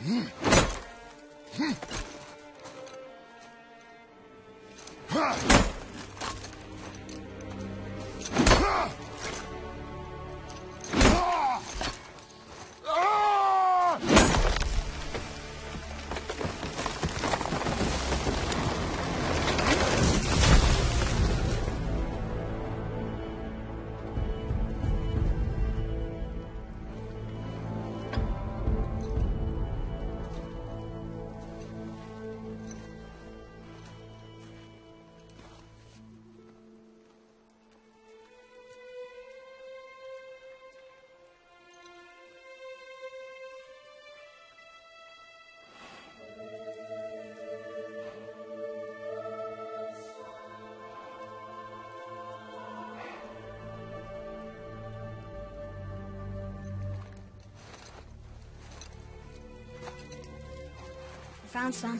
Found some.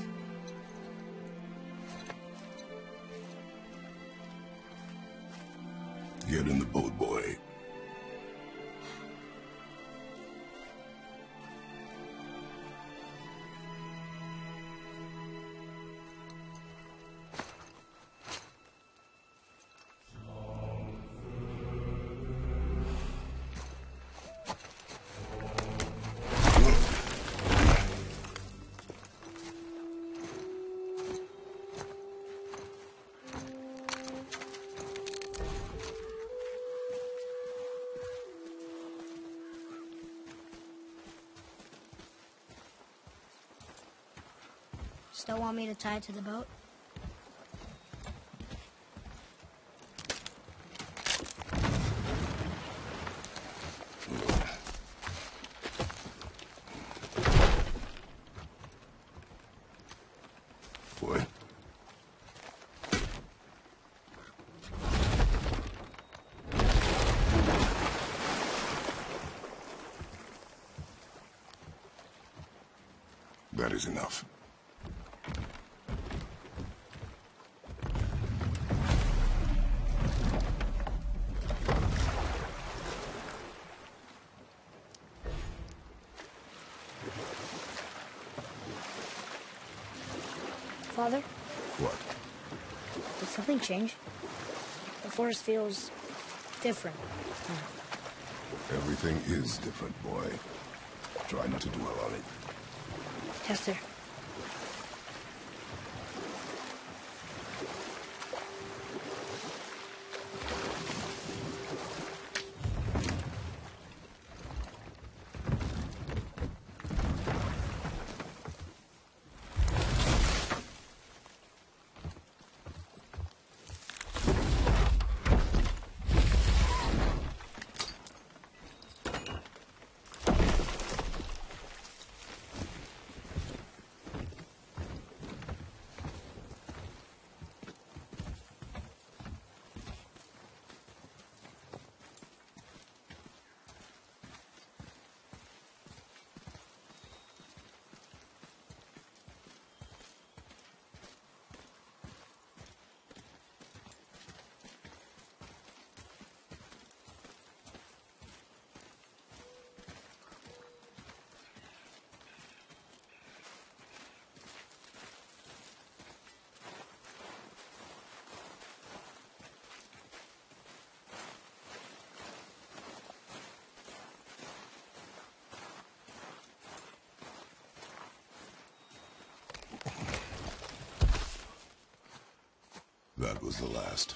Get in the boat, boy. Still want me to tie it to the boat? Boy. That is enough. Father? What? Did something change? The forest feels different. Everything is different, boy. Try not to dwell on it. Yes, sir. That was the last.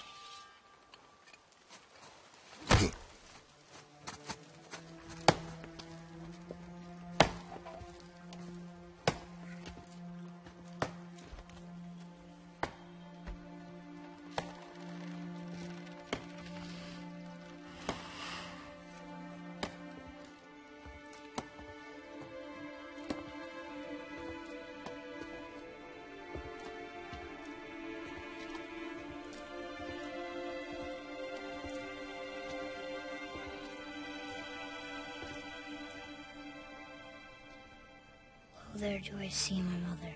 Oh, there do I see my mother.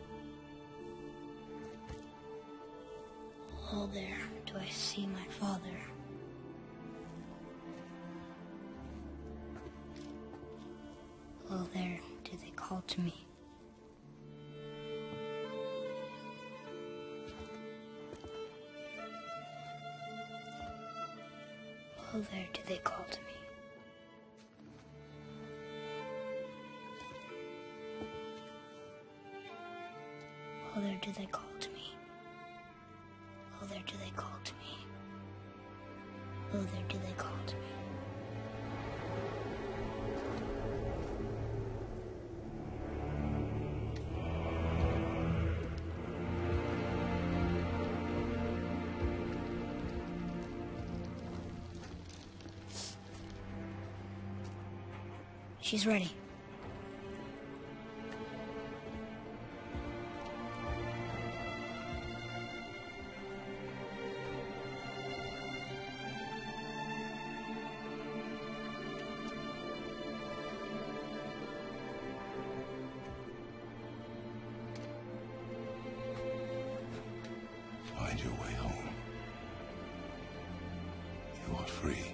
Oh, there do I see my father. Oh, there do they call to me. do they call to me? Oh, there do they call to me? Oh, there do they call to me? Oh, there do they call to me? She's ready. Find your way home. You are free.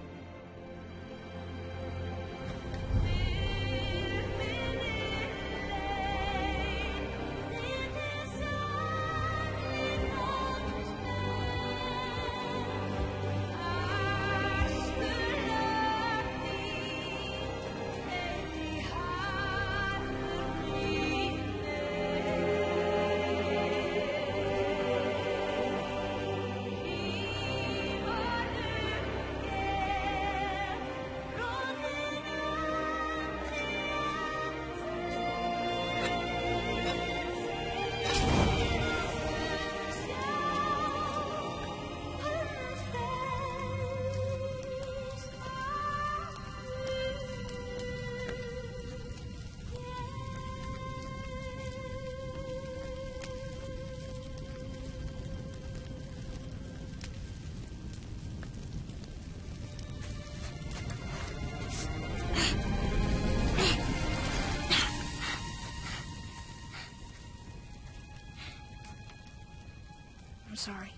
I'm sorry.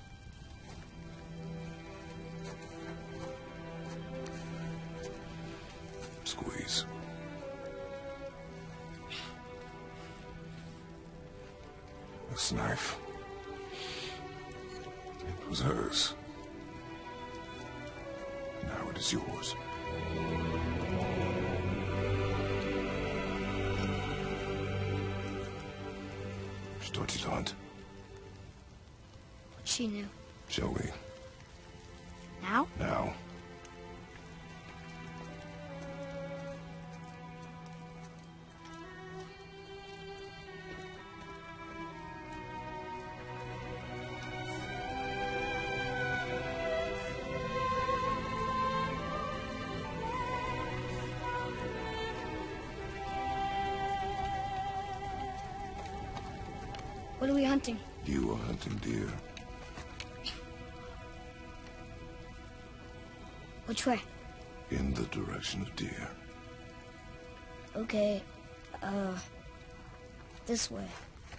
Squeeze. This knife. It was hers. Now it is yours. Что делать? She knew. Shall we? Now? Now. What are we hunting? You are hunting deer. Which way? In the direction of deer. Okay, this way.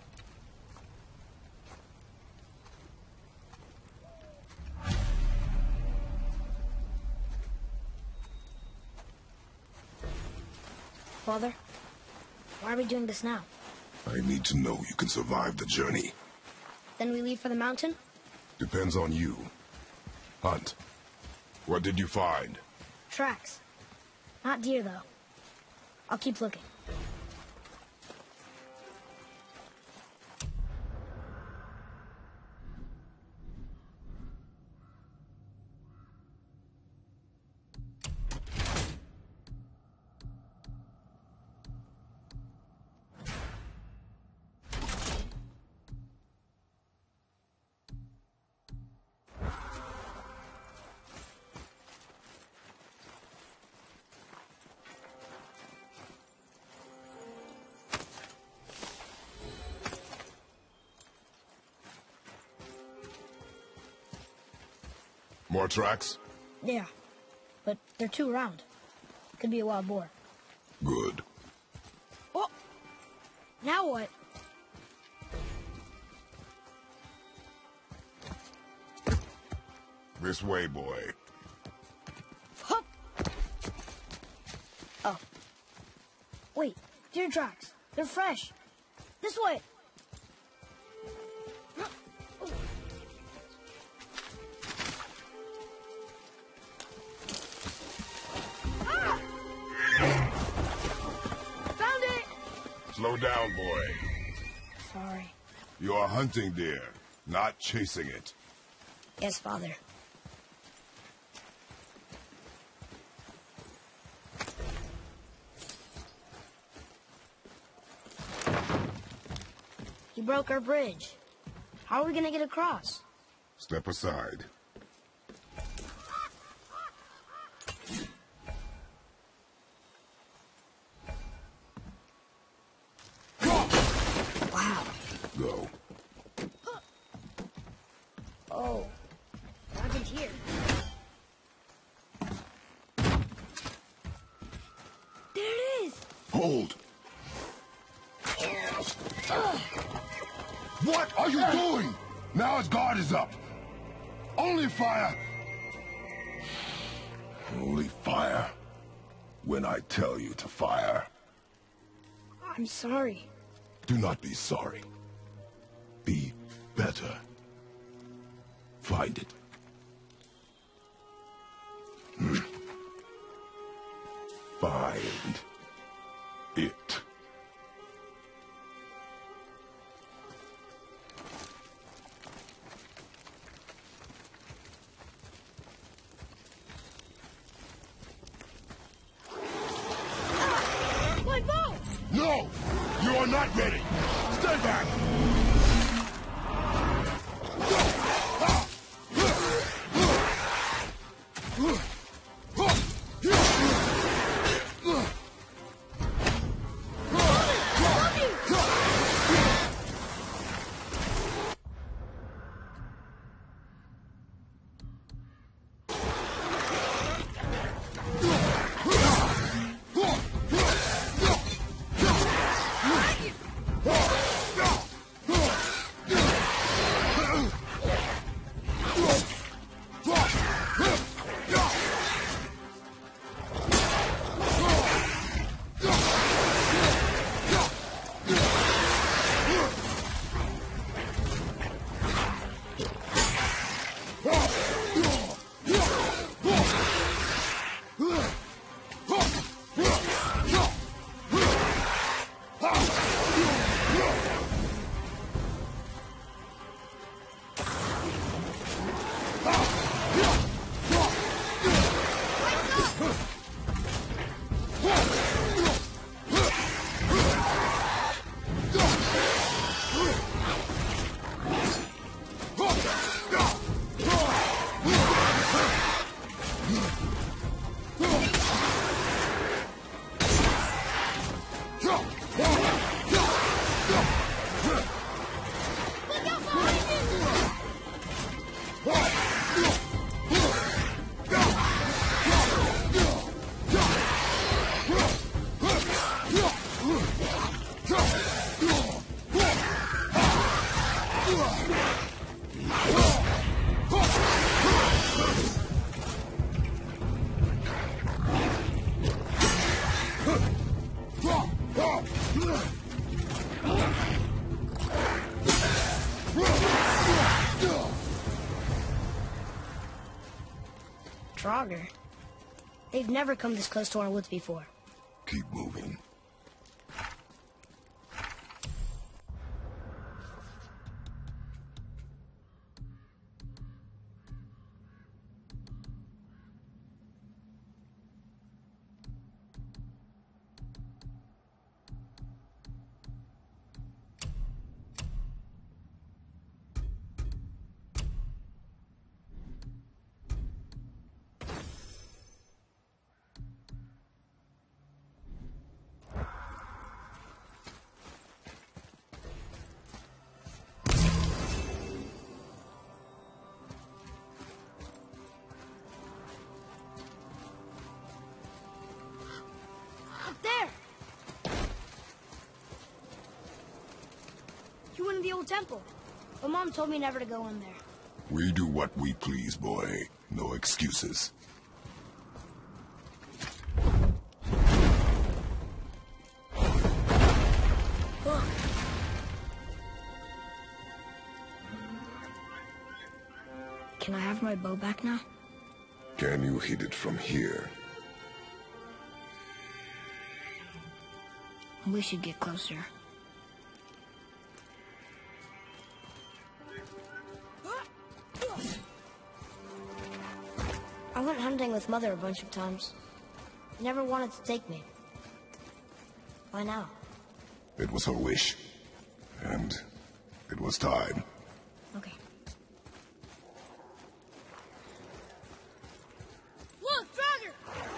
Father, why are we doing this now? I need to know you can survive the journey. Then we leave for the mountain? Depends on you. Hunt. What did you find? Tracks. Not deer, though. I'll keep looking. More tracks? Yeah, but they're too round. Could be a wild boar. Good. Oh! Now what? This way, boy. Hup! Oh. Wait, deer tracks. They're fresh. This way. Slow down, boy. Sorry. You are hunting deer, not chasing it. Yes, Father. He broke our bridge. How are we gonna get across? Step aside. Wow. Go. Oh. What happened here? There it is! Hold! What are you doing? Now his guard is up. Only fire. Only fire. When I tell you to fire. I'm sorry. Do not be sorry. Be better. Find it. Find it. My bow! No! You are not ready! Stay back! Draugr. They've never come this close to our woods before. Keep moving. There! You went in the old temple. But Mom told me never to go in there. We do what we please, boy. No excuses. Can I have my bow back now? Can you hit it from here? We should get closer. I went hunting with Mother a bunch of times. She never wanted to take me. Why now? It was her wish. And it was time. Okay. Look, Draugr!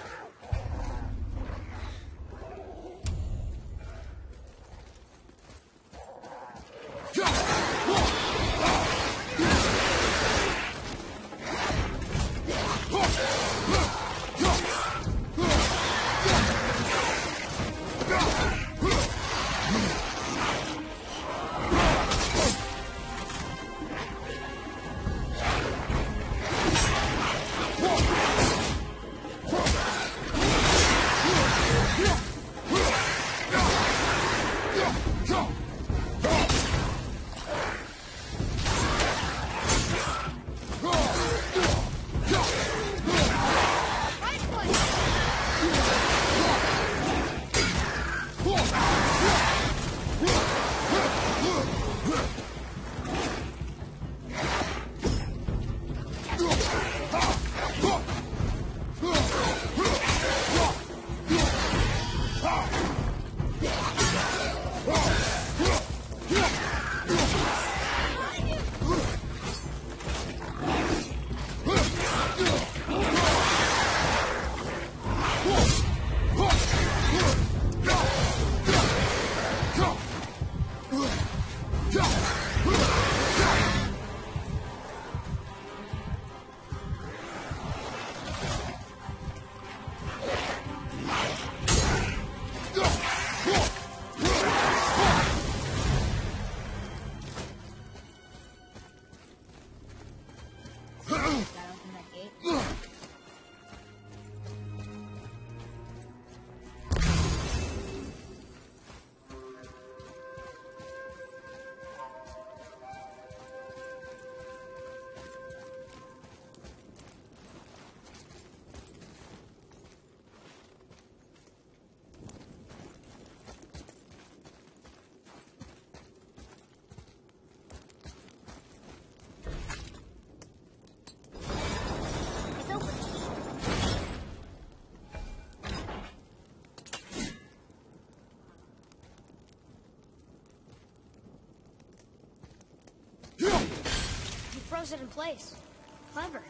Froze it in place. Clever.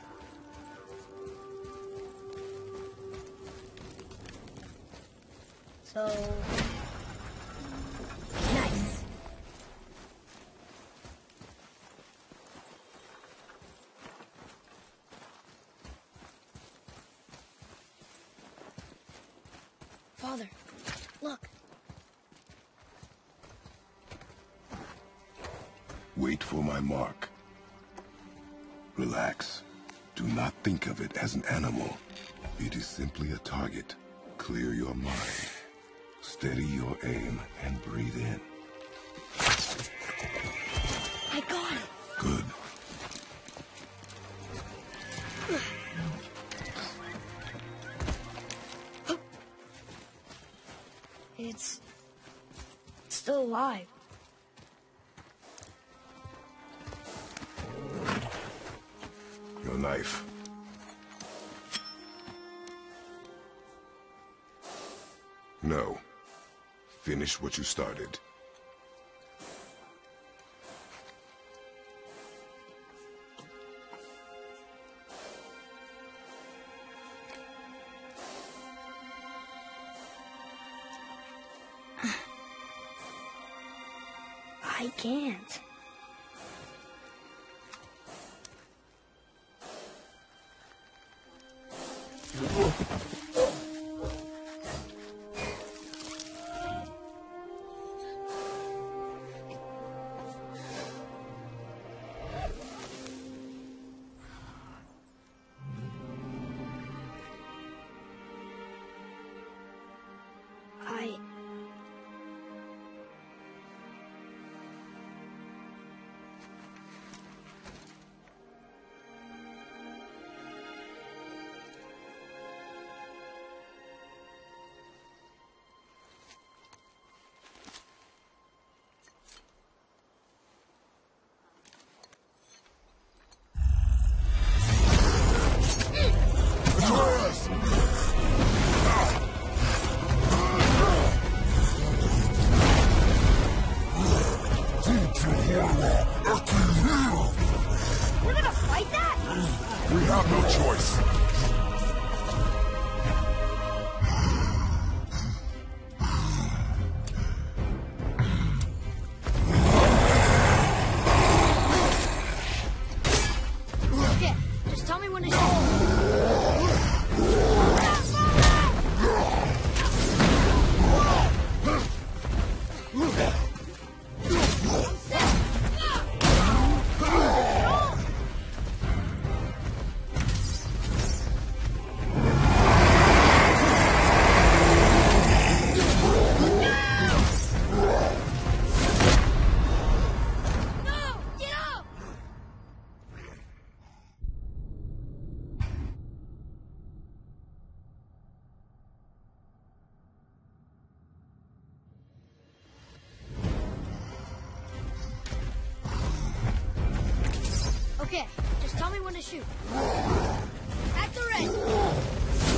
So... nice. Father, look. Wait for my mark. Relax. Do not think of it as an animal. It is simply a target. Clear your mind. Steady your aim and breathe in. I got it. Good. It's still alive. Your knife. No. Finish what you started. I can't. No choice. Okay, just tell me when to shoot. Okay, just tell me when to shoot. At the ready.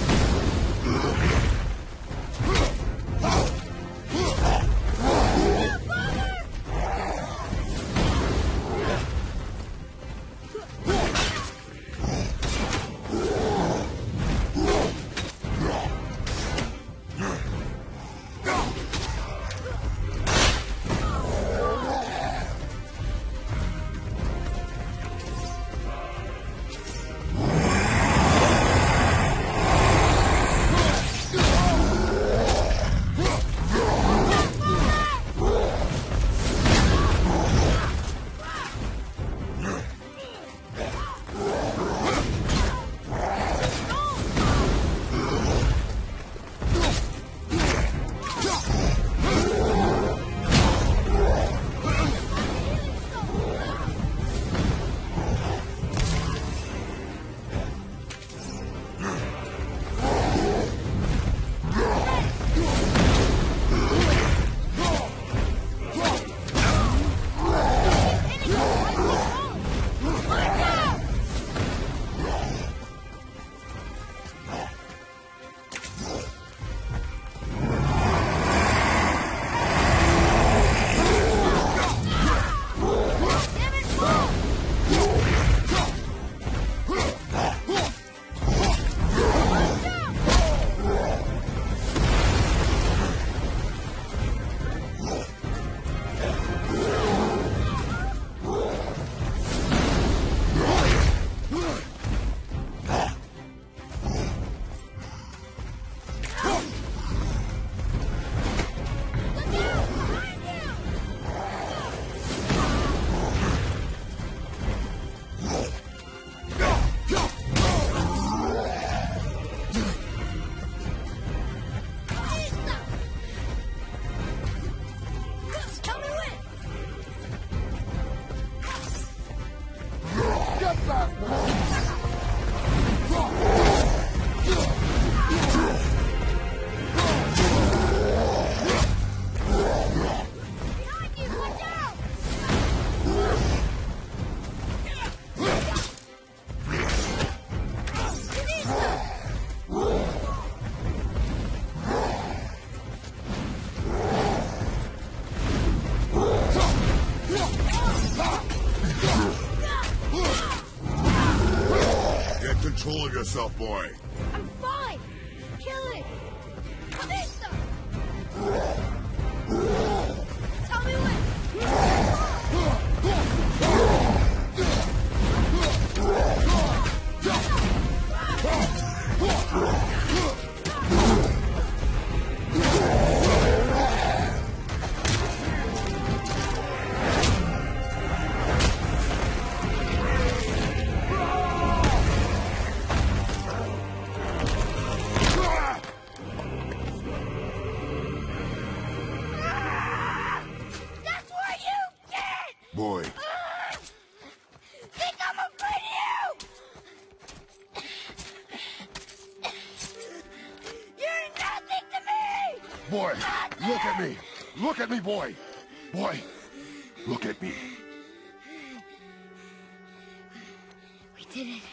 Control of yourself, boy. I'm fine! Kill it! Vista! Tell me when! Boy. Think I'm afraid of you! You're nothing to me! Boy, look at me! Look at me, boy! Boy, look at me. We did it.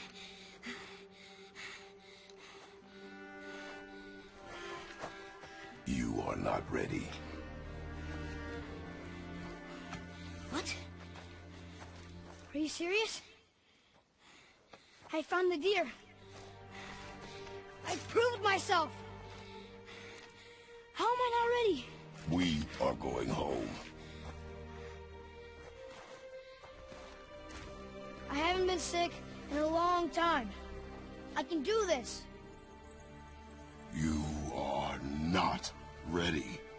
You are not ready. What? Are you serious? I found the deer. I proved myself. How am I not ready? We are going home. I haven't been sick in a long time. I can do this. You are not ready.